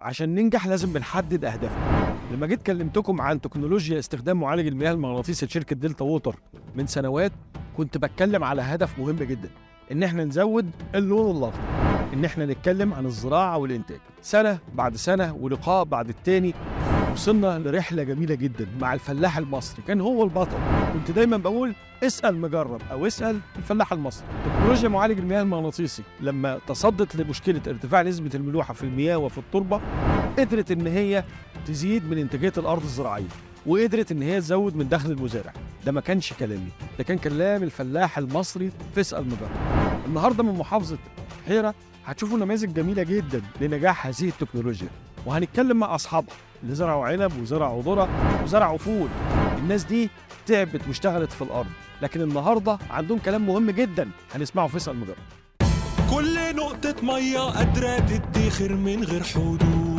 عشان ننجح لازم بنحدد أهدافنا. لما جيت كلمتكم عن تكنولوجيا استخدام معالج المياه المغناطيسي لشركة دلتا ووتر من سنوات، كنت بتكلم على هدف مهم جدا، إن احنا نزود اللون الأخضر، إن احنا نتكلم عن الزراعة والإنتاج. سنة بعد سنة ولقاء بعد التاني وصلنا لرحلة جميلة جدا مع الفلاح المصري، كان هو البطل. كنت دايما بقول اسأل مجرب أو اسأل الفلاح المصري. تكنولوجيا معالج المياه المغناطيسي لما تصدت لمشكلة ارتفاع نسبة الملوحة في المياه وفي التربة، قدرت إن هي تزيد من إنتاجية الأرض الزراعية، وقدرت إن هي تزود من دخل المزارع. ده ما كانش كلامي، ده كان كلام الفلاح المصري في اسأل مجرب. النهارده من محافظة البحيرة هتشوفوا نماذج جميلة جدا لنجاح هذه التكنولوجيا، وهنتكلم مع أصحابها اللي زرعوا عنب وزرعوا ذرة وزرعوا فول. الناس دي تعبت واشتغلت في الأرض، لكن النهارده عندهم كلام مهم جدا هنسمعه في اسأل مجرب. كل نقطة مية قادرة تدخر من غير حدود،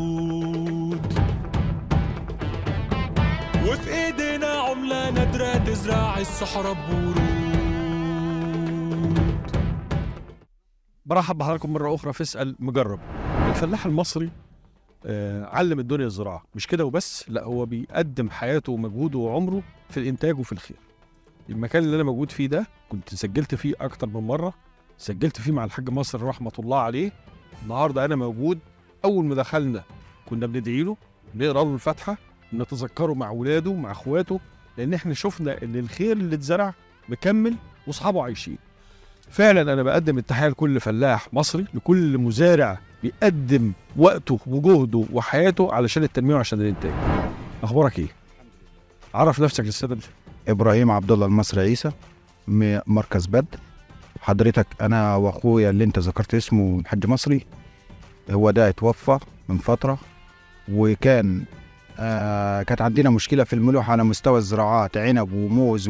وفي ايدينا عملة نادرة تزرع الصحراء بورود. برحب بحضراتكم مرة أخرى في اسأل مجرب. الفلاح المصري علم الدنيا الزراعة، مش كده وبس، لا هو بيقدم حياته ومجهوده وعمره في الإنتاج وفي الخير. المكان اللي أنا موجود فيه ده كنت سجلت فيه أكتر من مرة، سجلت فيه مع الحاج مصر رحمة الله عليه. النهاردة أنا موجود. أول ما دخلنا كنا بندعي له، نقرأ له الفاتحة، نتذكره مع ولاده مع أخواته، لأن إحنا شفنا إن الخير اللي اتزرع مكمل وأصحابه عايشين. فعلا أنا بقدم التحية لكل فلاح مصري، لكل مزارع بيقدم وقته وجهده وحياته علشان التنمية وعشان الإنتاج. أخبارك إيه؟ عرف نفسك للسادة. إبراهيم عبد الله المصري عيسى، مركز بدر. حضرتك أنا وأخويا اللي أنت ذكرت اسمه الحاج مصري، هو ده اتوفى من فترة، وكان كانت عندنا مشكلة في الملوحة على مستوى الزراعات، عنب وموز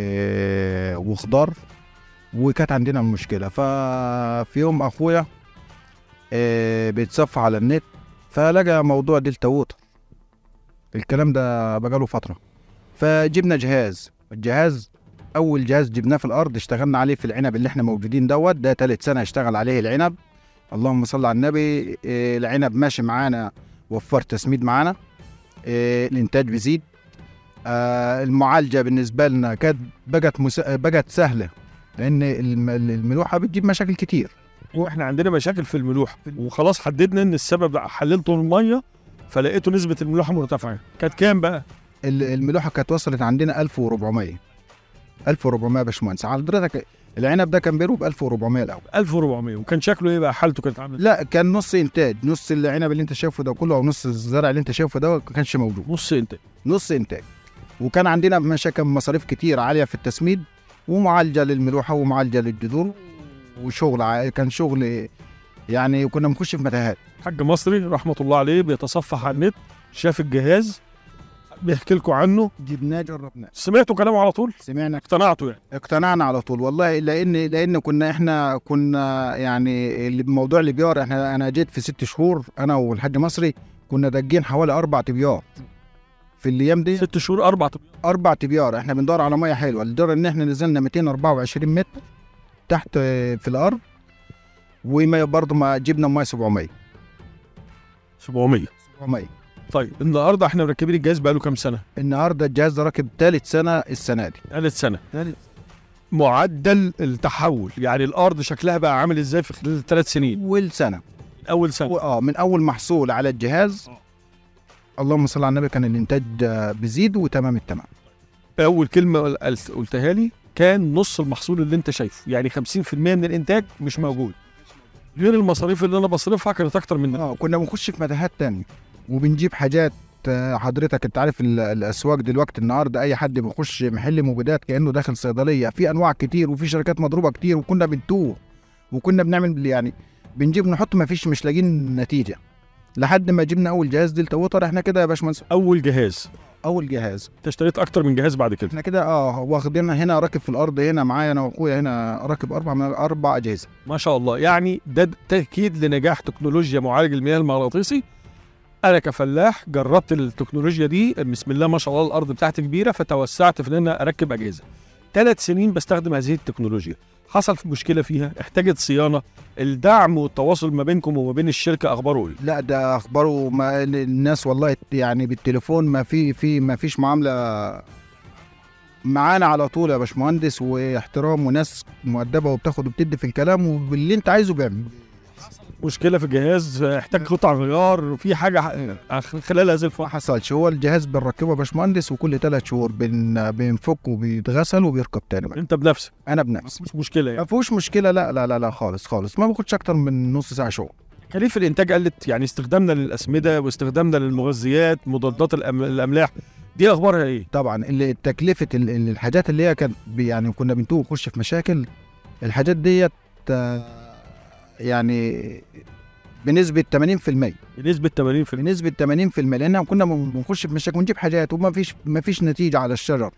وخضار، وكانت عندنا المشكلة. ففي يوم أخويا بيتصفى على النت، فلقى موضوع دلتا ووتر. الكلام ده بقاله فترة، فجبنا الجهاز أول جهاز جبناه في الأرض، اشتغلنا عليه في العنب اللي احنا موجودين ده 3 سنة اشتغل عليه العنب. اللهم صل على النبي. العنب ماشي معانا، وفر تسميد معانا، الإنتاج بيزيد. المعالجة بالنسبة لنا كانت بقت سهلة، لأن الملوحة بتجيب مشاكل كتير، واحنا عندنا مشاكل في الملوحة، وخلاص حددنا ان السبب حللته المية، فلقيته نسبة الملوحة مرتفعة. كانت كام بقى؟ الملوحة كانت وصلت عندنا 1400 يا باشمهندس. حضرتك العنب ده كان بيرو ب 1400 الأول. 1400. وكان شكله ايه بقى؟ حالته كانت عاملة؟ لا، كان نص إنتاج، نص العنب اللي أنت شايفه ده كله، أو نص الزرع اللي أنت شايفه ده ما كانش موجود. نص إنتاج. وكان عندنا مشاكل، مصاريف كتير عالية في التسميد، ومعالجة للملوحة ومعالجة للجذور، وشغل كان شغل يعني، كنا بنخش في متاهات. حاج مصري رحمة الله عليه بيتصفح على النت، شاف الجهاز بيحكي لكم عنه، جبناه جربناه. سمعتوا كلامه على طول؟ سمعنا، اقتنعتوا يعني؟ اقتنعنا على طول والله، لأن كنا يعني الموضوع اللي بيار، أنا جيت في 6 شهور أنا والحاج مصري، كنا داجين حوالي 4 تبيار في الأيام دي. 6 شهور 4 تبيار. احنا بندور على ميه حلوه، لدرجه ان احنا نزلنا 224 متر تحت في الارض، وما برضه ما جبنا ميه 700. طيب النهارده احنا مركبين الجهاز بقاله كام سنه؟ النهارده الجهاز ده راكب 3 سنه السنه دي. 3 سنة. معدل التحول يعني الارض شكلها بقى عامل ازاي في خلال 3 سنين؟ والسنه اول سنه من اول محصول على الجهاز، اللهم صل على النبي، كان الانتاج بيزيد وتمام التمام. اول كلمه قلتها لي كان نص المحصول اللي انت شايفه، يعني 50% من الانتاج مش موجود، غير المصاريف اللي انا بصرفها كانت اكتر من كنا بنخش في متاهات تانية، وبنجيب حاجات. حضرتك انت عارف الاسواق دلوقتي، النهارده اي حد بيخش محل مبيدات كانه داخل صيدليه، في انواع كتير وفي شركات مضروبه كتير، وكنا بنتوه، وكنا بنعمل يعني بنجيب نحط، ما فيش، مش لاقيين نتيجه، لحد ما جبنا اول جهاز دلتا ووتر. احنا كده يا باشمهندس اول جهاز انت اشتريت اكتر من جهاز بعد كده؟ احنا كده واخدين هنا راكب في الارض، هنا معايا انا واخويا هنا راكب 4 اجهزه ما شاء الله. يعني ده تاكيد لنجاح تكنولوجيا معالج المياه المغناطيسي. انا كفلاح جربت التكنولوجيا دي، بسم الله ما شاء الله، الارض بتاعتي كبيره فتوسعت في ان انا اركب اجهزه. 3 سنين بستخدم هذه التكنولوجيا، حصل في مشكله فيها، احتاجت صيانه، الدعم والتواصل ما بينكم وما بين الشركه اخباره ايه؟ لا ده اخباره ما الناس والله يعني بالتليفون ما فيش معامله معانا على طول يا باشمهندس، واحترام وناس مؤدبه وبتاخد وبتدي في الكلام، واللي انت عايزه بيعمل. مشكله في الجهاز، احتاج قطع غيار، في حاجه خلال هذه ما الفتره؟ حصلش، هو الجهاز بنركبه يا باشمهندس، وكل 3 شهور بنفك وبيتغسل وبيركب تاني بقى. انت بنفسك انا بنفسي مش مشكله ما يعني؟ فيهوش مشكله، لا لا لا لا خالص خالص، ما باخدش اكتر من نص ساعه شغل. تكاليف الانتاج قلت، يعني استخدامنا للاسمده واستخدامنا للمغذيات مضادات الاملاح دي اخبارها ايه؟ طبعا اللي تكلفه الحاجات اللي هي كانت يعني كنا بنتوه نخش في مشاكل، الحاجات ديت يعني بنسبه 80%. بنسبه 80%. بنسبه 80%، لان كنا بنخش في مشاكل ونجيب حاجات وما فيش نتيجه على الشجر.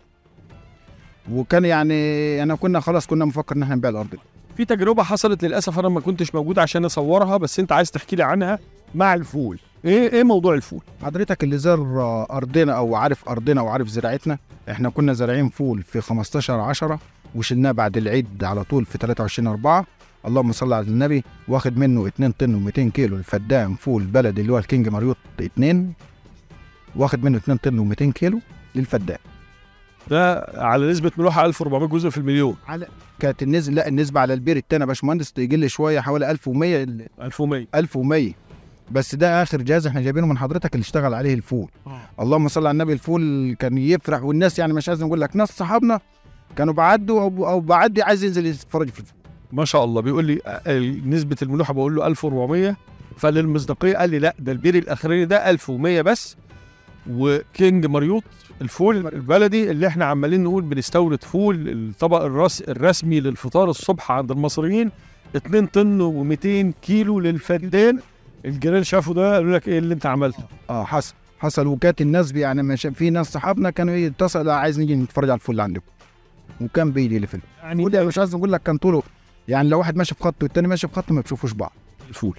وكان يعني انا كنا مفكر ان احنا نبيع الارض. في تجربه حصلت للاسف انا ما كنتش موجود عشان اصورها، بس انت عايز تحكي لي عنها مع الفول. ايه موضوع الفول؟ حضرتك اللي زار ارضنا او عارف ارضنا وعارف زراعتنا، احنا كنا زارعين فول في 15/10 وشلناه بعد العيد على طول في 23/4. اللهم صل على النبي. واخد منه 2 طن و200 كيلو الفدان فول بلدي اللي هو الكينج ماريوت 2، واخد منه 2 طن و200 كيلو للفدان. ده على نسبه ملوحه 1400 جزء في المليون. كانت النسبه على البير التاني يا باشمهندس تقل شويه حوالي 1100. 1100 بس ده اخر جهاز احنا جايبينه من حضرتك اللي اشتغل عليه الفول. اللهم صل على النبي. الفول كان يفرح، والناس يعني مش عايز نقول لك، ناس صحابنا كانوا بعدوا او بعدي عايز ينزل يتفرج في الفول. ما شاء الله. بيقول لي نسبه الملوحه، بقول له 1400، فللمصداقيه قال لي لا ده البير الاخراني ده 1100 بس. وكينج ماريوت الفول البلدي اللي احنا عمالين نقول بنستورد فول الطبق الرسمي للفطار الصبح عند المصريين 2 طن و200 كيلو للفدان. الجيران شافوا ده قالوا لك ايه اللي انت عملته؟ حصل وكانت الناس يعني مش في ناس صحابنا كانوا يتصلوا عايز نيجي نتفرج على الفول اللي عندكم، وكان بيجي لي فيلم يعني. وده مش عايز نقول لك كان طوله يعني لو واحد ماشي في خط والتاني ماشي في خط ما بيشوفوش بعض. الفول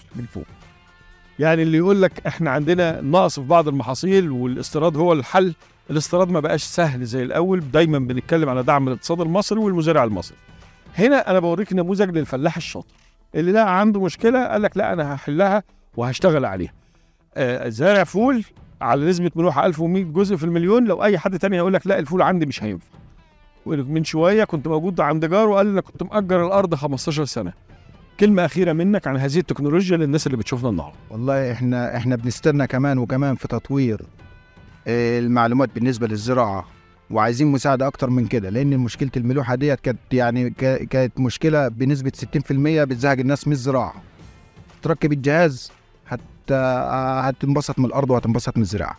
يعني اللي يقول لك احنا عندنا نقص في بعض المحاصيل والاستيراد هو الحل، الاستيراد ما بقاش سهل زي الاول. دايما بنتكلم على دعم الاقتصاد المصري والمزارع المصري. هنا انا بوريك نموذج للفلاح الشاطر اللي لقى عنده مشكله قال لك لا انا هحلها وهشتغل عليها. زارع فول على نسبه ملوحه 1100 جزء في المليون. لو اي حد تاني هيقول لك لا الفول عندي مش هينفع. من شويه كنت موجود عند جار وقال لي انا كنت مأجر الارض 15 سنه. كلمه اخيره منك عن هذه التكنولوجيا للناس اللي بتشوفنا النهارده. والله احنا بنستنى كمان في تطوير المعلومات بالنسبه للزراعه، وعايزين مساعده اكتر من كده، لان مشكله الملوحه ديت كانت مشكله بنسبه 60% بتزهق الناس من الزراعه. تركب الجهاز هتنبسط من الارض وهتنبسط من الزراعه.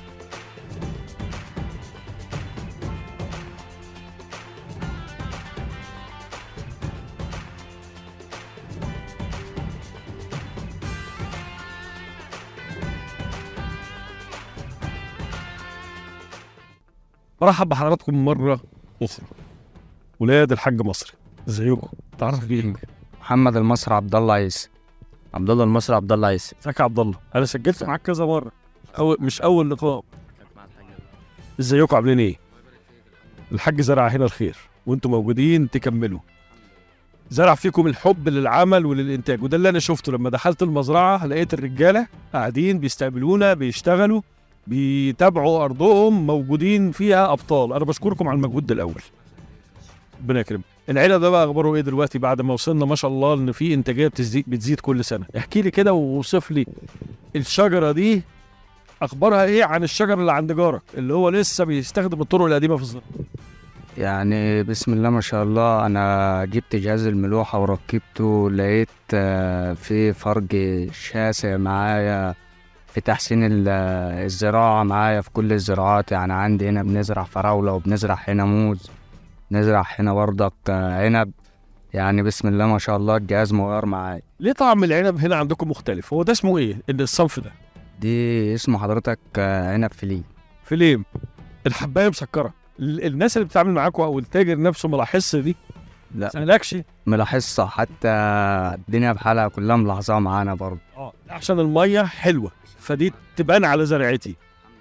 مرحب بحضراتكم مرة أخرى. ولاد الحاج مصري، ازيكم؟ تعرف بيه؟ محمد المصري عبد الله عيسى. عبد الله المصري عبد الله عيسى. ازيك يا عبد الله؟ أنا سجلت معاك كذا مرة، مش أول لقاء. ازيكم عاملين إيه؟ الحاج زرع هنا الخير وأنتم موجودين تكملوا. زرع فيكم الحب للعمل وللإنتاج، وده اللي أنا شفته لما دخلت المزرعة. لقيت الرجالة قاعدين بيستقبلونا، بيشتغلوا، بيتابعوا أرضهم، موجودين فيها أبطال. أنا بشكركم على المجهود ده الأول. ربنا يكرمك. العيلة ده بقى أخباره إيه دلوقتي بعد ما وصلنا ما شاء الله إن في إنتاجية بتزيد كل سنة؟ احكي لي كده ووصف لي الشجرة دي أخبارها إيه عن الشجر اللي عند جارك اللي هو لسه بيستخدم الطرق القديمة في الزراعة. يعني بسم الله ما شاء الله. أنا جبت جهاز الملوحة وركبته، لقيت في فرق شاسع معايا في تحسين الزراعة معايا في كل الزراعات. يعني عندي هنا بنزرع فراولة وبنزرع هنا موز، نزرع هنا بردك عنب. يعني بسم الله ما شاء الله الجهاز مغير معايا. ليه طعم العنب هنا عندكم مختلف؟ هو ده اسمه ايه الصنف ده؟ دي اسمه حضرتك عنب فليم. الحباية مسكرة. الناس اللي بتتعامل معاكم او التاجر نفسه ملاحظش دي؟ لا سألكش؟ ملاحظها، حتى الدنيا بحالها كلها ملاحظاها معانا برضه. عشان المية حلوة فدي تبان على زرعتي.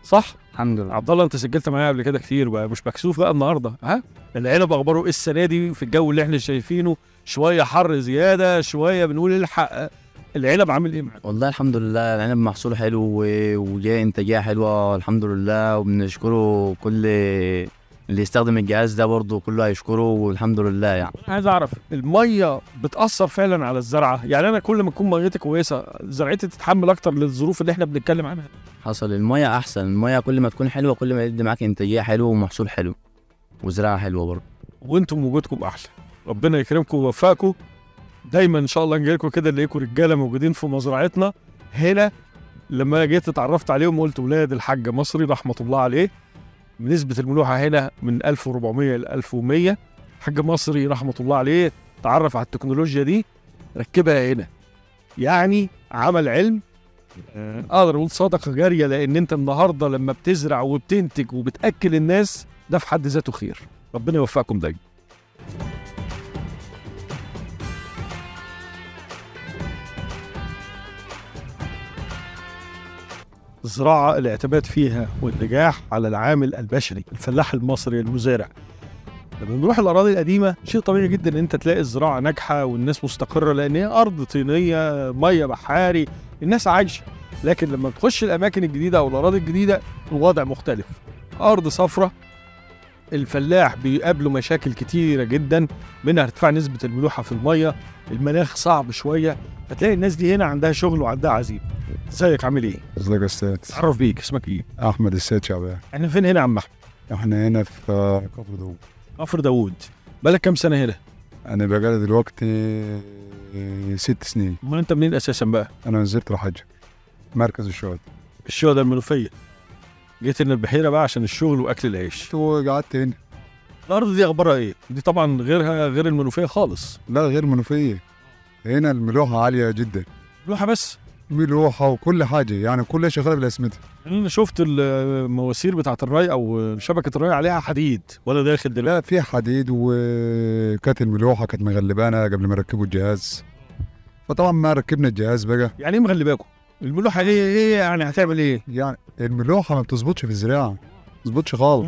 صح؟ الحمد لله. عبد الله انت سجلت معايا قبل كده كتير بقى، مش مكسوف بقى النهارده؟ ها؟ العنب اخباره ايه السنه دي في الجو اللي احنا شايفينه؟ شويه حر زياده، شويه بنقول الحق. العنب عامل ايه معاك؟ والله الحمد لله العنب محصوله حلو وجاي انتاجيه حلوه الحمد لله، وبنشكره كل اللي يستخدم الجهاز ده برضه كله هيشكره والحمد لله يعني. عايز اعرف الميه بتاثر فعلا على الزرعه؟ يعني انا كل ما تكون ميتي كويسه زرعتي تتحمل اكتر للظروف اللي احنا بنتكلم عنها. حصل الميه احسن، الميه كل ما تكون حلوه كل ما يدي معاك انتاجيه حلوه ومحصول حلو وزراعه حلوه برضه. وانتم وجودكم احلى، ربنا يكرمكم ويوفقكم دايما ان شاء الله. نجيلكم كده نلاقيكم رجاله موجودين في مزرعتنا هنا. لما جيت اتعرفت عليهم قلت ولاد الحاج مصري رحمه الله عليه، نسبه الملوحه هنا من 1400 ل 1100. حاج مصري رحمه الله عليه تعرف على التكنولوجيا دي ركبها هنا، يعني عمل علم. اقدر اقول صدقه جاريه، لان انت النهارده لما بتزرع وبتنتج وبتاكل الناس ده في حد ذاته خير. ربنا يوفقكم دايما. الزراعة الاعتماد فيها والنجاح على العامل البشري، الفلاح المصري المزارع. لما نروح الأراضي القديمة شيء طبيعي جدا إن أنت تلاقي الزراعة ناجحة والناس مستقرة، لأن هي أرض طينية، مية بحاري، الناس عايشة. لكن لما تخش الأماكن الجديدة أو الأراضي الجديدة الوضع مختلف. أرض صفرة، الفلاح بيقابله مشاكل كتيرة جدا، منها ارتفاع نسبة الملوحة في المية، المناخ صعب شوية، فتلاقي الناس دي هنا عندها شغل وعندها عزيمة. ازيك عامل ايه؟ ازيك يا استاذ؟ اتعرف بيك، اسمك ايه؟ احمد السيد شعبان. احنا فين هنا يا عم احمد؟ احنا هنا في كفر داوود. كفر داوود. بقالك كام سنة هنا؟ انا بقالي دلوقتي 6 سنين. امال انت منين اساسا بقى؟ انا نزلت الحج مركز الشهداء. الشهداء المنوفية. جيت هنا البحيرة بقى عشان الشغل واكل العيش. وقعدت هنا. الارض دي اخبارها ايه؟ دي طبعا غير المنوفية خالص. لا غير منوفية، هنا الملوحة عالية جدا. ملوحة بس؟ ملوحة وكل حاجة، يعني كلها شغالة بالاسمنت. انا شفت المواسير بتاعت الري او شبكة الري عليها حديد ولا داخل دلوقتي؟ لا فيها حديد، وكانت الملوحة كانت مغلبانا قبل ما يركبوا الجهاز، فطبعا ما ركبنا الجهاز بقى. يعني ايه مغلباكم؟ الملوحة دي ايه يعني هتعمل ايه؟ يعني الملوحة ما بتظبطش في الزراعة، ما بتظبطش خالص.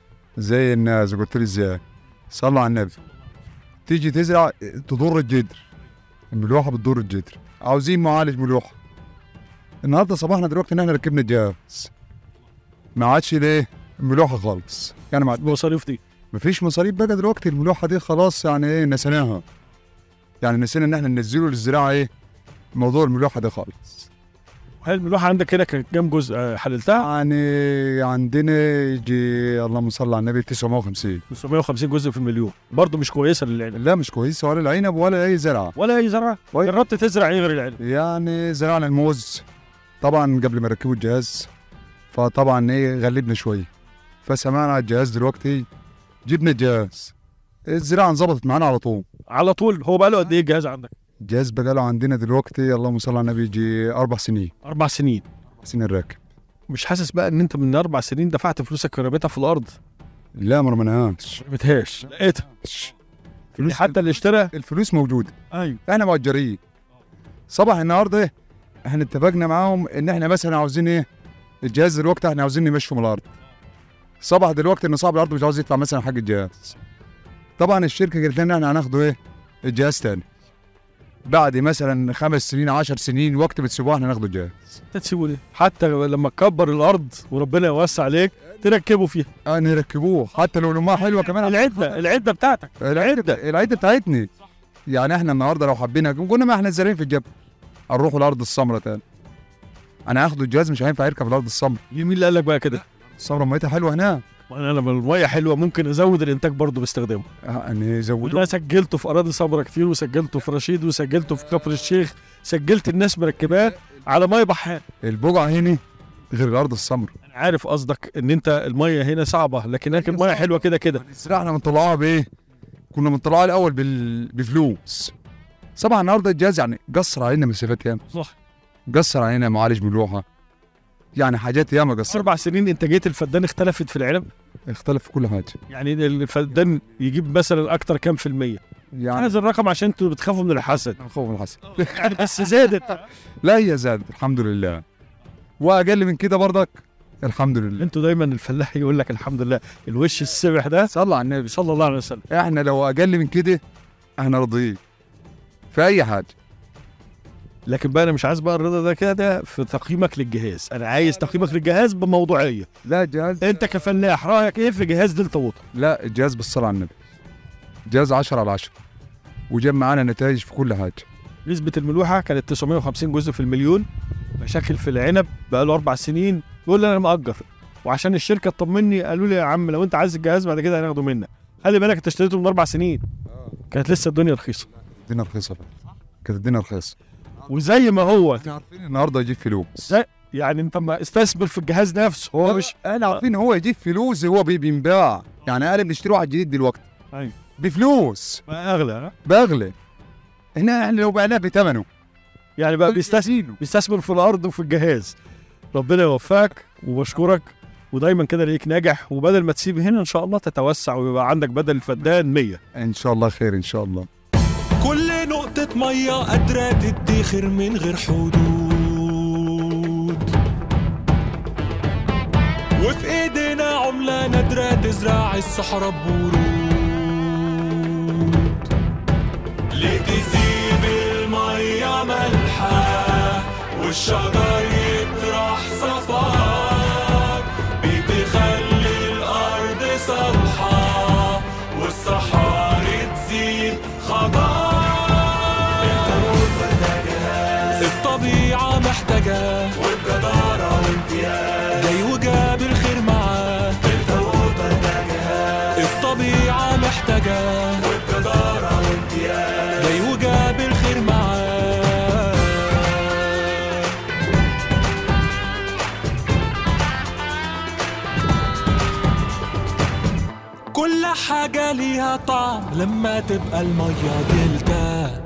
زي الناس قلت لي ازاي؟ صلوا على النبي. تيجي تزرع تضر الجدر، الملوحة بتضر الجدر، عاوزين معالج ملوحة. النهارده صباحنا دلوقتي ان احنا ركبنا الجهاز، ما عادش ليه الملوحة خالص، يعني ما المصاريف دي مفيش مصاريف بقى دلوقتي. الملوحة دي خلاص يعني ايه نسيناها، يعني نسينا ان احنا ننزله للزراعة ايه موضوع الملوحة ده خالص. هل الملوحة عندك هنا كانت كام جزء حللتها؟ يعني عندنا يجي اللهم صل على النبي 950 950 جزء في المليون، برضه مش كويسة للعنب. لا مش كويسة ولا العنب ولا أي زرعة. ولا أي زرعة؟ جربت تزرع إيه غير العنب؟ يعني زرعنا الموز طبعا قبل ما يركبوا الجهاز، فطبعا إيه غلبنا شوية، فسمعنا على الجهاز دلوقتي جبنا الجهاز، الزراعة انظبطت معانا على طول. على طول. هو بقى له قد إيه الجهاز عندك؟ الجهاز بقى له عندنا دلوقتي اللهم صل على النبي يجي 4 سنين. 4 سنين. 4 سنين راكب. مش حاسس بقى إن أنت من 4 سنين دفعت فلوسك ورميتها في الأرض؟ لا ما رميناهاش. ما رميتهاش، لقيتها. فلوس حتى اللي اشترى الفلوس موجودة. أيوه. احنا مؤجرين. صباح النهارده احنا اتفقنا معاهم ان احنا مثلا عاوزين ايه الجهاز دلوقتي احنا عاوزين نمشيه من الارض. صباح دلوقتي ان صاحب الارض مش عاوز يدفع مثلا حق الجهاز. طبعا الشركه قالت لنا احنا هناخده ايه الجهاز تاني بعد مثلا 5 سنين 10 سنين، وقت بتسيبوه احنا ناخده الجهاز. انت تسيبه ليه؟ حتى لما تكبر الارض وربنا يوسع عليك تركبه فيها. نركبوه حتى لو ما حلوه كمان. العده بتاعتك. العده بتاعتني. يعني احنا النهارده لو حبينا كنا ما احنا زارعين في الجبل هنروحوا الارض السمراء تاني. انا هاخده الجهاز مش هينفع يركب الارض السمراء. مين اللي قال لك بقى كده؟ السمراء ميتها حلوه هناك. وانا لما الميه حلوه ممكن ازود الانتاج برضه باستخدامه. يعني زودوه. انا سجلته في اراضي سمراء كتير، وسجلته في رشيد، وسجلته في كفر الشيخ، سجلت الناس مركباه على ميه بحار. البقعه هنا غير الارض السمراء. انا عارف قصدك ان انت الميه هنا صعبه، لكن هناك الميه حلوه كده كده. احنا بنطلعوها بايه؟ كنا بنطلعوها الاول بفلوس. صباح النهارده الجهاز يعني قصر علينا مسافات ياما. صح. قصر علينا معالج ملوحه، يعني حاجات ياما قصر. 4 سنين انتاجيه الفدان اختلفت في العنب؟ اختلف في كل حاجه. يعني الفدان يجيب مثلا اكتر كام في المية؟ يعني هذا الرقم عشان انتوا بتخافوا من الحسد. خوف من الحسد. يعني بس زادت. لا هي زادت الحمد لله. واقل من كده برضك الحمد لله. انتوا دايما الفلاح يقول لك الحمد لله، الوش السبح ده صلى على النبي. صلى الله عليه وسلم. احنا لو اقل من كده احنا راضيين في اي حاجه. لكن بقى انا مش عايز بقى الرضا ده كده في تقييمك للجهاز، انا عايز تقييمك للجهاز بموضوعيه. لا جهاز، انت كفلاح رايك ايه في جهاز دلتا ووتر؟ لا الجهاز بالصلاه على النبي جهاز 10/10 وجاب معانا نتائج في كل حاجه. نسبه الملوحه كانت 950 جزء في المليون. مشاكل في العنب بقى له 4 سنين، يقول لي انا مأجر، وعشان الشركه تطمني قالوا لي يا عم لو انت عايز الجهاز بعد كده هناخده منك. خلي بالك انت اشتريته من 4 سنين كانت لسه الدنيا رخيصه. الدنيا رخيصه فعلا، كانت الدنيا رخيصه. وزي ما هو احنا عارفين النهارده يجيب فلوس. يعني انت ما استثمر في الجهاز نفسه، هو مش احنا عارفين هو يجيب فلوس، هو بينباع. يعني انا بنشتري واحد جديد دلوقتي ايوه بفلوس اغلى. ها؟ باغلى. هنا احنا لو بعناه بثمنه يعني بقى بيستثمر في الارض وفي الجهاز. ربنا يوفقك وبشكرك، ودايما كده ليك ناجح، وبدل ما تسيب هنا ان شاء الله تتوسع ويبقى عندك بدل الفدان 100 ان شاء الله خير ان شاء الله. كل نقطة مية قادرة تدخر من غير حدود، وفي ايدينا عملة نادرة تزرع الصحراء بورود. ليه تسيب المية مالحة والشجر يطرح صفار، بتخلي الأرض صالحة والصحاري تزيد خضار. الطبيعة محتاجة والجدارة وامتياز، جاي وجاب الخير معاه. الطبيعة محتاجة والجدارة وامتياز، جاي وجاب الخير معاه. كل حاجة ليها طعم لما تبقى المية دلتا.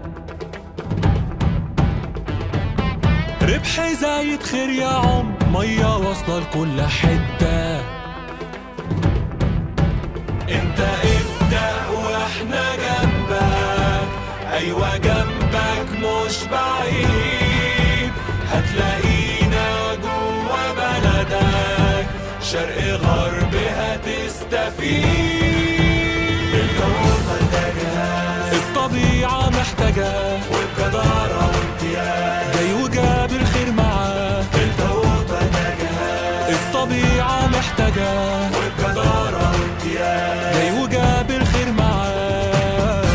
ربح زايد خير يا عم، مية واصلة لكل حتة. انت ابدأ واحنا جنبك، ايوه جنبك مش بعيد. هتلاقينا جوا بلدك، شرق غرب هتستفيد. الطبيعة محتاجة والجدارة وامتياز، جاي وجاب الخير معاه. الطبيعة محتاجة والجدارة وامتياز، جاي وجاب الخير معاه.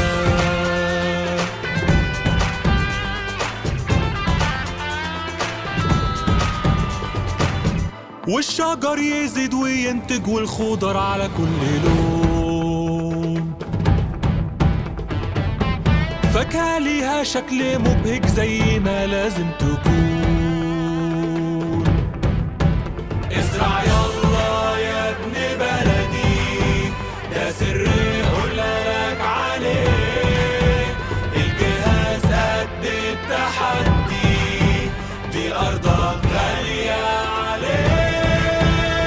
والشجر يزيد وينتج والخضر على كل لون. فاكهة ليها شكل مبهج زي ما لازم تكون. ازرع يلا يا ابن بلدي، ده سر قولك عليه. الجهاز قد التحدي، دي أرضك غالية عليه.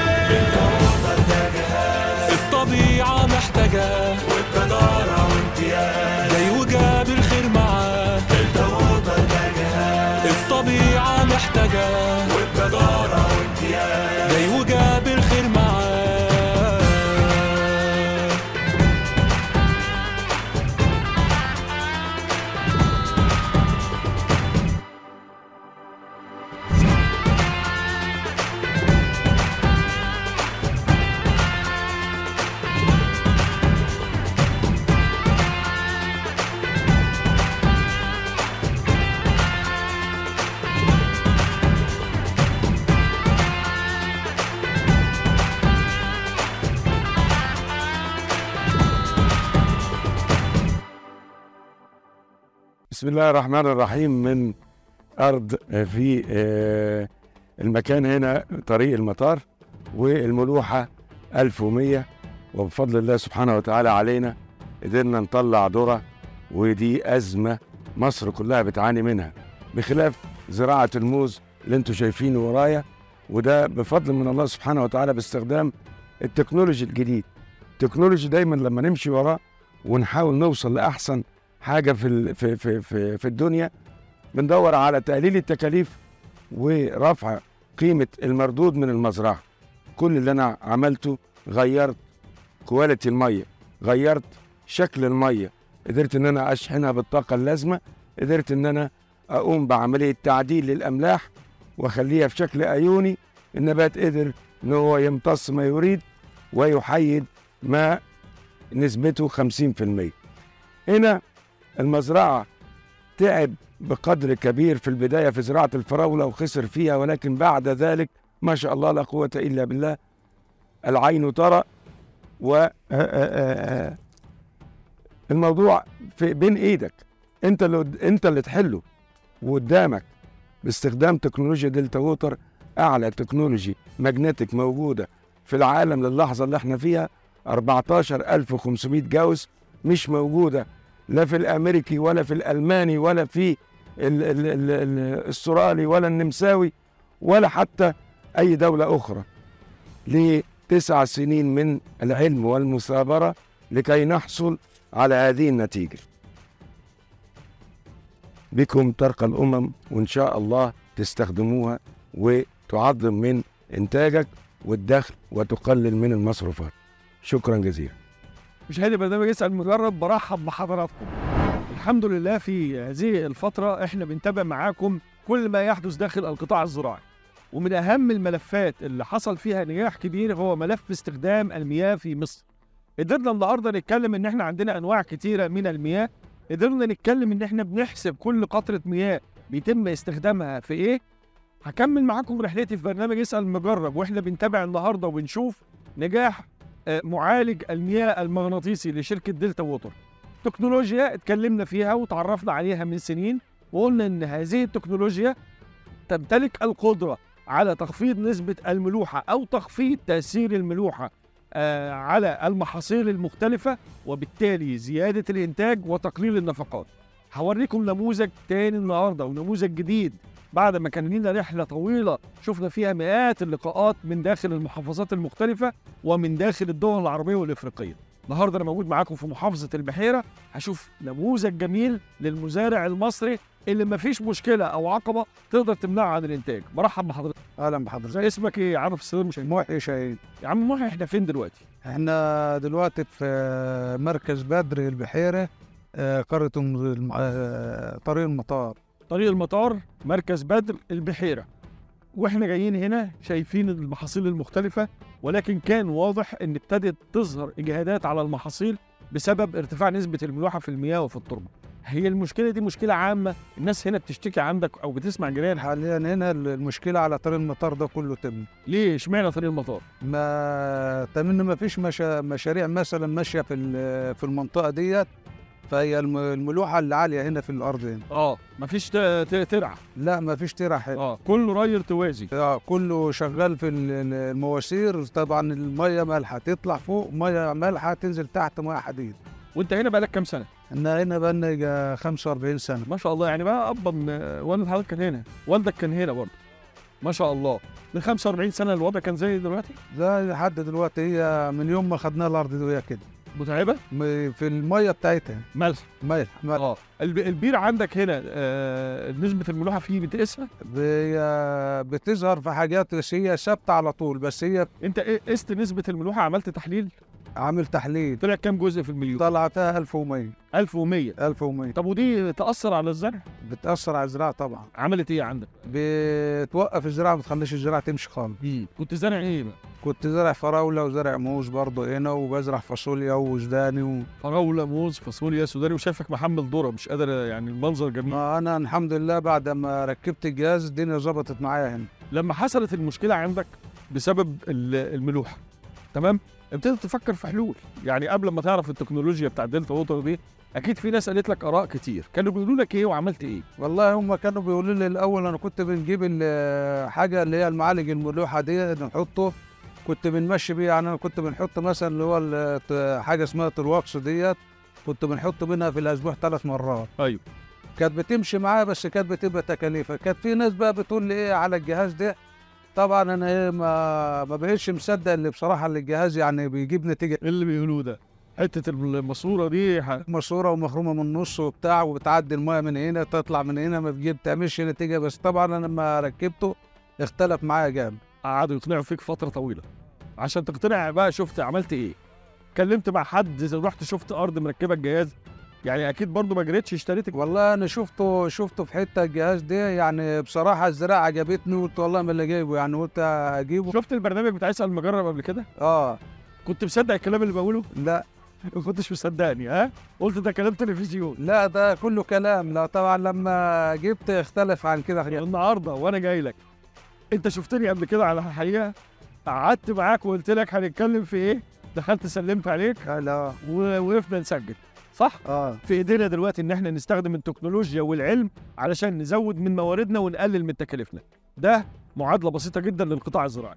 الطبيعة محتاجة والجدارة وامتياز، جاي وجاب الخير معاه. الطبيعة محتاجة والجدارة وامتياز، جاي وجاب الخير معاه. بسم الله الرحمن الرحيم. من أرض في المكان هنا طريق المطار، والملوحة 1100، وبفضل الله سبحانه وتعالى علينا قدرنا نطلع ذرة، ودي أزمة مصر كلها بتعاني منها، بخلاف زراعة الموز اللي انتوا شايفينه ورايا، وده بفضل من الله سبحانه وتعالى باستخدام التكنولوجي الجديد. التكنولوجي دايما لما نمشي وراه ونحاول نوصل لأحسن حاجة في الدنيا، بندور على تقليل التكاليف ورفع قيمة المردود من المزرعة. كل اللي انا عملته غيرت كواليتي الميه، غيرت شكل الميه، قدرت ان انا اشحنها بالطاقه اللازمه، قدرت ان انا اقوم بعمليه تعديل للاملاح واخليها في شكل ايوني. النبات قدر ان هو يمتص ما يريد ويحيد ما نسبته 50%. هنا المزرعه تعب بقدر كبير في البدايه في زراعه الفراوله وخسر فيها، ولكن بعد ذلك ما شاء الله لا قوه الا بالله العين ترى. و الموضوع في بين ايدك، انت اللي تحله وقدامك باستخدام تكنولوجيا دلتا ووتر، اعلى تكنولوجي ماجنتيك موجوده في العالم للحظه اللي احنا فيها. 14500 جاوس مش موجوده لا في الامريكي ولا في الالماني ولا في الاسترالي ولا النمساوي ولا حتى اي دوله اخرى. ليه؟ 9 سنين من العلم والمثابره لكي نحصل على هذه النتيجه. بكم ترقى الامم، وان شاء الله تستخدموها وتعظم من انتاجك والدخل وتقلل من المصروفات. شكرا جزيلا. مشاهدي برنامج اسأل مجرب، برحب بحضراتكم. الحمد لله في هذه الفترة احنا بنتابع معاكم كل ما يحدث داخل القطاع الزراعي، ومن أهم الملفات اللي حصل فيها نجاح كبير هو ملف استخدام المياه في مصر. قدرنا النهارده نتكلم ان احنا عندنا انواع كتيرة من المياه، قدرنا نتكلم ان احنا بنحسب كل قطرة مياه بيتم استخدامها في ايه. هكمل معاكم رحلتي في برنامج اسأل مجرب، واحنا بنتابع النهارده وبنشوف نجاح معالج المياه المغناطيسي لشركة دلتا ووتر. تكنولوجيا اتكلمنا فيها وتعرفنا عليها من سنين، وقلنا ان هذه التكنولوجيا تمتلك القدرة على تخفيض نسبة الملوحة أو تخفيض تأثير الملوحة على المحاصيل المختلفة، وبالتالي زيادة الإنتاج وتقليل النفقات. هوريكم نموذج تاني النهاردة ونموذج جديد بعد ما كان لنا رحلة طويلة شفنا فيها مئات اللقاءات من داخل المحافظات المختلفة ومن داخل الدول العربية والإفريقية. النهارده أنا موجود معاكم في محافظة البحيرة، هشوف نموذج جميل للمزارع المصري اللي مفيش مشكلة أو عقبة تقدر تمنعه عن الإنتاج. مرحب بحضرتك. اهلا بحضرتك. زي اسمك إيه؟ عرف السيد مش محي شاهين. يا عم محي، إحنا فين دلوقتي؟ احنا دلوقتي في مركز بدر البحيرة، قرية طريق المطار. طريق المطار، مركز بدر البحيرة. واحنا جايين هنا شايفين المحاصيل المختلفة، ولكن كان واضح ان ابتدت تظهر اجهادات على المحاصيل بسبب ارتفاع نسبة الملوحة في المياه وفي التربة. هي المشكلة دي مشكلة عامة؟ الناس هنا بتشتكي عندك او بتسمع جيران؟ حاليا هنا المشكلة على طريق المطار ده كله تم. ليه؟ اشمعنى طريق المطار؟ ما فيش مشاريع مثلا ماشية في المنطقة ديت، فهي الملوحة اللي عالية هنا في الأرض هنا. مفيش ترعة؟ لا مفيش ترعة هنا. كله ري ارتوازي. كله شغال في المواسير. طبعا المية مالحة تطلع فوق، مية مالحة تنزل تحت، مية حديد. وانت هنا بقالك كام سنة؟ احنا هنا بقالنا 45 سنة. ما شاء الله، يعني بقى أبا والد حضرتك كان هنا، والدك كان هنا برضه. ما شاء الله. من 45 سنة الوضع كان زي دلوقتي؟ زي لحد دلوقتي. هي من يوم ما خدنا الأرض دي وهي كده. متعبة؟ في المية بتاعتها ملح. ملح. البير عندك هنا نسبة الملوحة فيه بتقيسها؟ بتظهر في حاجات بس هي ثابتة على طول. بس هي انت قست نسبة الملوحة؟ عملت تحليل؟ عامل تحليل. طلع كام جزء في المليون؟ طلعتها 1100. 1100. طب ودي تأثر على الزرع؟ بتأثر على الزراعة طبعا. عملت ايه عندك؟ بتوقف الزراعة، ما بتخليش الزراعة تمشي خالص. كنت زارع ايه بقى؟ كنت زارع فراولة وزارع موز برضه هنا، وبزرع فاصوليا وسوداني فراولة، موز، فاصوليا، سوداني، وشايفك محمل ذرة مش قادر، يعني المنظر جميل. أنا الحمد لله بعد ما ركبت الجهاز الدنيا ظبطت معايا هنا. لما حصلت المشكلة عندك بسبب الملوحة، تمام؟ ابتديت تفكر في حلول. يعني قبل ما تعرف التكنولوجيا بتاع دلتا ووتر دي اكيد في ناس قالت لك اراء كتير، كانوا بيقولوا لك ايه وعملت ايه؟ والله هم كانوا بيقولوا لي الاول، انا كنت بنجيب الحاجه اللي هي المعالج الملوحه دي نحطه، كنت بنمشي بيه. يعني انا كنت بنحط مثلا اللي هو حاجه اسمها ترواكس ديت، كنت بنحط منها في الاسبوع 3 مرات. ايوه كانت بتمشي معايا، بس كانت بتبقى تكاليفها. كانت في ناس بقى بتقول لي ايه على الجهاز ده. طبعا انا ايه ما بقيتش مصدق اللي بصراحه اللي الجهاز يعني بيجيب نتيجه. ايه اللي بيقولوه ده؟ حته الماسوره دي ماسوره ومخرومه من النص وبتاع، وبتعدي المايه من هنا تطلع من هنا، ما بتعملش نتيجه. بس طبعا انا لما ركبته اختلف معايا جامد. قعدوا يقنعوا فيك فتره طويله. عشان تقتنع بقى شفت عملت ايه؟ كلمت مع حد، رحت شفت ارض مركبه الجهاز؟ يعني اكيد برضو ما جريتش اشتريت. والله انا شفته في حته الجهاز ده، يعني بصراحه الزراعه عجبتني، وقلت والله ما اللي جايبه، يعني قلت اجيبه. شفت البرنامج بتاع اسال مجرب قبل كده؟ اه. كنت مصدق الكلام اللي بقوله؟ لا ما كنتش مصدقني، ها؟ قلت ده كلام تلفزيون. لا ده كله كلام. لا طبعا لما جبت اختلف عن كده. النهارده وانا جاي لك، انت شفتني قبل كده على الحقيقه، قعدت معاك وقلت لك هنتكلم في ايه، دخلت سلمت عليك لا ووقفنا نسجل، صح؟ في ايدينا دلوقتي ان احنا نستخدم التكنولوجيا والعلم علشان نزود من مواردنا ونقلل من تكاليفنا. ده معادله بسيطه جدا للقطاع الزراعي.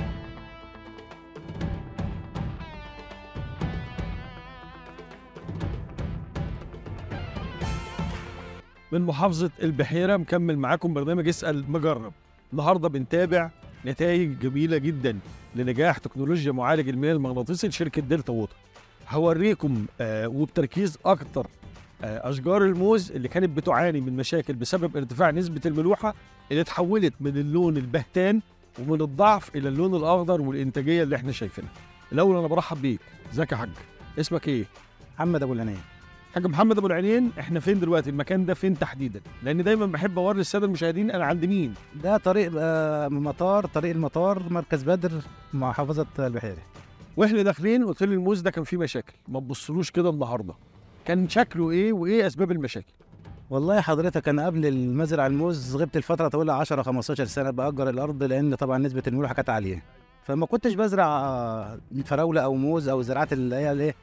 من محافظة البحيرة مكمل معاكم برنامج اسأل مجرب. النهاردة بنتابع نتائج جميلة جدا لنجاح تكنولوجيا معالج المياه المغناطيسي لشركة دلتا ووتر. هوريكم وبتركيز أكتر أشجار الموز اللي كانت بتعاني من مشاكل بسبب ارتفاع نسبة الملوحة اللي اتحولت من اللون البهتان ومن الضعف إلى اللون الأخضر والإنتاجية اللي احنا شايفينها. الأول أنا برحب بيك، ازيك يا حاج؟ اسمك إيه؟ محمد أبو العنين. حاج محمد ابو العينين، احنا فين دلوقتي؟ المكان ده فين تحديدا؟ لان دايما بحب اوري الساده المشاهدين انا عند مين. ده طريق طريق المطار، مركز بدر، محافظه البحيره. واحنا داخلين قلت لي الموز ده كان فيه مشاكل، ما تبصلوش كده النهارده. كان شكله ايه وايه اسباب المشاكل؟ والله حضرتك انا قبل المزرعه الموز غبت الفتره طويله 10 15 سنه باجر الارض، لان طبعا نسبه الملوحه كانت عاليه، فما كنتش بزرع فراوله او موز او زراعات اللي هي الايه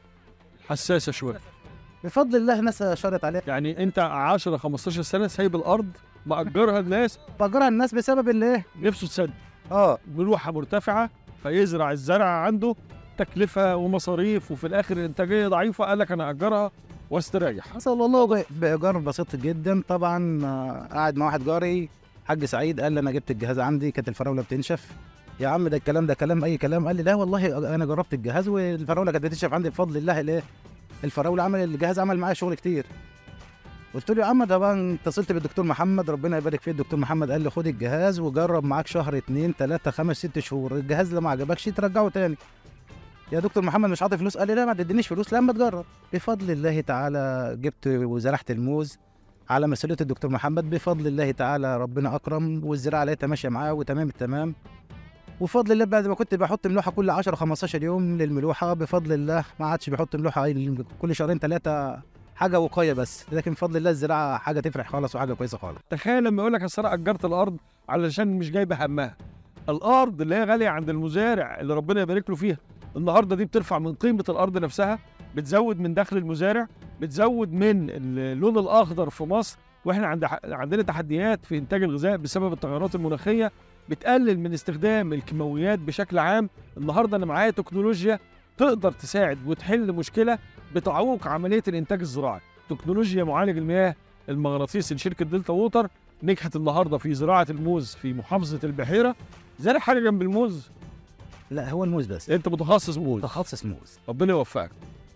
حساسه شويه. بفضل الله ناس شرط عليها. يعني انت 10 15 سنه سايب الارض مأجرها الناس؟ بأجرها الناس بسبب الايه؟ نفسه تسد. ملوحه مرتفعه، فيزرع الزرع عنده تكلفه ومصاريف، وفي الاخر الانتاجيه ضعيفه، قال لك انا اجرها واستريح. حصل والله بايجار بسيط جدا. طبعا قاعد مع واحد جاري حاج سعيد، قال لي انا جبت الجهاز عندي، كانت الفراوله بتنشف. يا عم ده الكلام ده كلام اي كلام. قال لي لا والله انا جربت الجهاز والفراوله كانت بتنشف عندي بفضل الله. الايه الفراوله عمل الجهاز عمل معايا شغل كتير. قلت له يا عم طبعا اتصلت بالدكتور محمد، ربنا يبارك فيه. الدكتور محمد قال لي خد الجهاز وجرب معاك شهر 2 3 5 6 شهور، الجهاز لو ما عجبكش ترجعه تاني. يا دكتور محمد مش عاطي فلوس؟ قال لي لا ما تدينيش فلوس لما تجرب. بفضل الله تعالى جبت وزرعت الموز على مسؤوليه الدكتور محمد. بفضل الله تعالى ربنا اكرم والزراعه لقيتها ماشيه معاه وتمام التمام. وفضل الله بعد ما كنت بحط ملوحه كل 10 15 يوم للملوحه، بفضل الله ما عادش بحط ملوحه كل شهرين 3، حاجه وقايه بس. لكن بفضل الله الزراعه حاجه تفرح خالص وحاجه كويسه خالص. تخيل لما يقول لك اصل اجرت الارض علشان مش جايبه همها. الارض اللي هي غاليه عند المزارع اللي ربنا يبارك له فيها، النهارده دي بترفع من قيمه الارض نفسها، بتزود من دخل المزارع، بتزود من اللون الاخضر في مصر. واحنا عندنا تحديات في انتاج الغذاء بسبب التغيرات المناخيه، بتقلل من استخدام الكيماويات بشكل عام. النهارده انا معايا تكنولوجيا تقدر تساعد وتحل مشكله بتعوق عمليه الانتاج الزراعي. تكنولوجيا معالج المياه المغناطيسي لشركه دلتا ووتر نجحت النهارده في زراعه الموز في محافظه البحيره. زارع حاجه جنب الموز؟ لا هو الموز بس. انت متخصص موز؟ متخصص موز. ربنا يوفقك.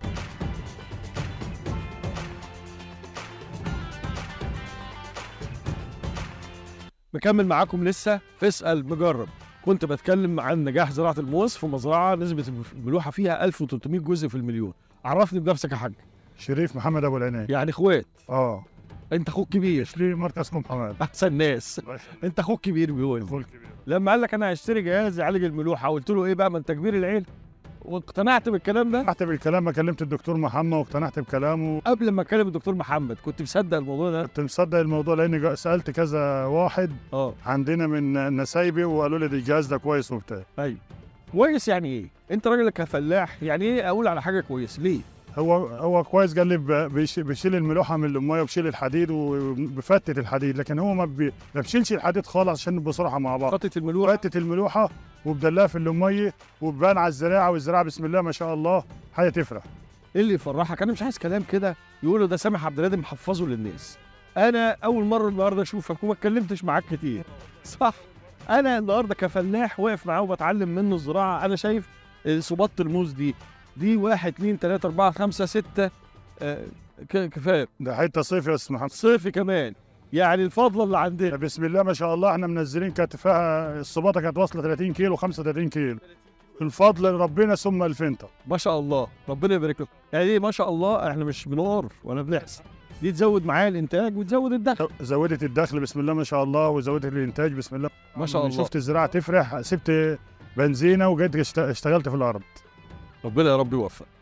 مكمل معاكم لسه في اسأل مجرب. كنت بتكلم عن نجاح زراعة الموز في مزرعة نسبة الملوحة فيها 1300 جزء في المليون. عرفني بنفسك يا حاج. شريف محمد ابو العنين. يعني اخوات؟ انت اخوك كبير. ليه مركز اسمه محمد. احسن ناس. انت اخوك كبير بيقول. اخوك كبير. لما قال لك انا هشتري جهاز يعالج الملوحة، قلت له ايه بقى ما انت كبير العيله، واقتنعت بالكلام ده؟ اقتنعت بالكلام، ما كلمت الدكتور محمد واقتنعت بكلامه. قبل ما اكلم الدكتور محمد كنت مصدق الموضوع ده؟ كنت مصدق الموضوع لاني سالت كذا واحد عندنا من نسايبي وقالوا لي الجهاز ده كويس وبتاع. ايوه كويس. يعني ايه؟ انت راجل كفلاح، يعني ايه اقول على حاجه كويس؟ ليه؟ هو كويس. قال لي بيشيل الملوحه من الميه وبيشيل الحديد وبفتت الحديد، لكن هو ما بيشيلش الحديد خالص عشان نبقى صراحه مع بعض. فتت الملوحه وبدلها في الميه وبان على الزراعه، والزراعه بسم الله ما شاء الله حاجه تفرح. ايه اللي يفرحك؟ انا مش عايز كلام كده يقولوا ده سامح عبد الهادي محفظه للناس. انا اول مره النهارده اشوفك وما اتكلمتش معاك كتير، صح؟ انا النهارده كفلاح واقف معاه وبتعلم منه الزراعه. انا شايف صباطه الموز دي 1 2 3 4 5 6 كفايه. ده حته صيفي يا استاذ محمد. صيفي كمان، يعني الفضله اللي عندنا بسم الله ما شاء الله. احنا منزلين كتفها الصباطه كانت واصله 30 كيلو 35 كيلو. الفضل لربنا ثم الفنطه. ما شاء الله، ربنا يبارك لكم. يعني دي ما شاء الله احنا مش بنقر ولا بنحسن، دي تزود معايا الانتاج وتزود الدخل. زودت الدخل بسم الله ما شاء الله، وزودت الانتاج بسم الله ما شاء الله. شفت الزراعه تفرح، سبت بنزينه وجيت اشتغلت في الارض. ربنا يا رب يوفق.